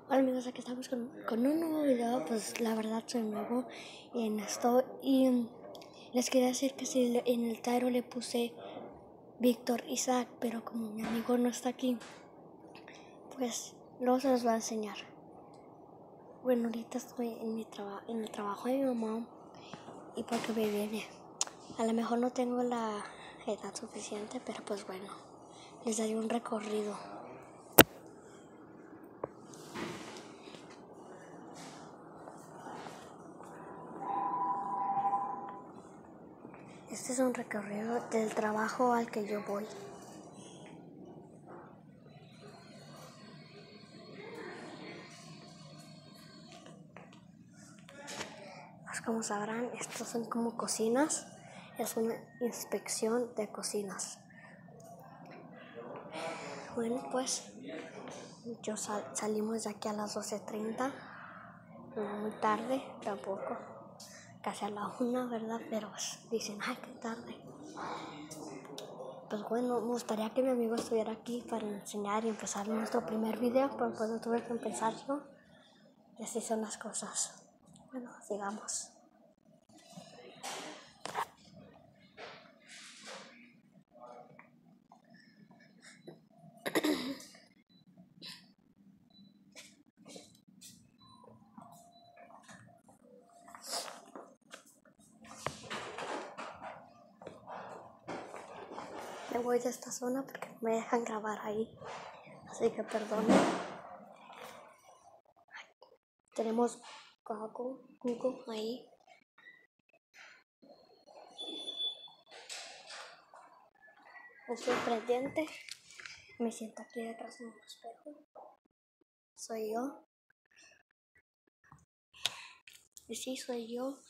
Hola amigos, aquí estamos con un nuevo video. Pues la verdad soy nuevo en esto y les quería decir que si en el title le puse Víctor Isaac, pero como mi amigo no está aquí, pues luego se los voy a enseñar. Bueno, ahorita estoy en el trabajo de mi mamá y porque me viene. A lo mejor no tengo la edad suficiente, pero pues bueno, les daré un recorrido. Este es un recorrido del trabajo al que yo voy. Pues como sabrán, estos son como cocinas. Es una inspección de cocinas. Bueno, pues salimos de aquí a las 12:30. No muy tarde tampoco. Casi a la 1, ¿verdad? Pero pues, dicen, ay, qué tarde. Pues bueno, me gustaría que mi amigo estuviera aquí para enseñar y empezar nuestro primer video, pero pues no tuve que empezar yo. Y así son las cosas. Bueno, sigamos. Me voy de esta zona porque no me dejan grabar ahí. Así que perdón. Tenemos Google ahí. Estoy pendiente. Me siento aquí detrás de un espejo. Soy yo. Y sí, soy yo.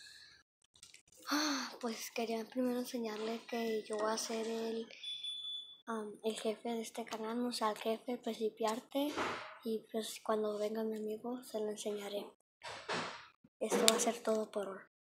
Pues quería primero enseñarle que yo voy a ser el jefe de este canal, o sea, el jefe, pues limpiarte. Y pues cuando venga mi amigo se lo enseñaré. Esto va a ser todo por hoy.